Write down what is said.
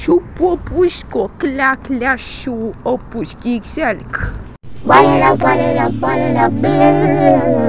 Șu popușco, clea clea șu opușchi xelc. Balela, balela, balela, balela.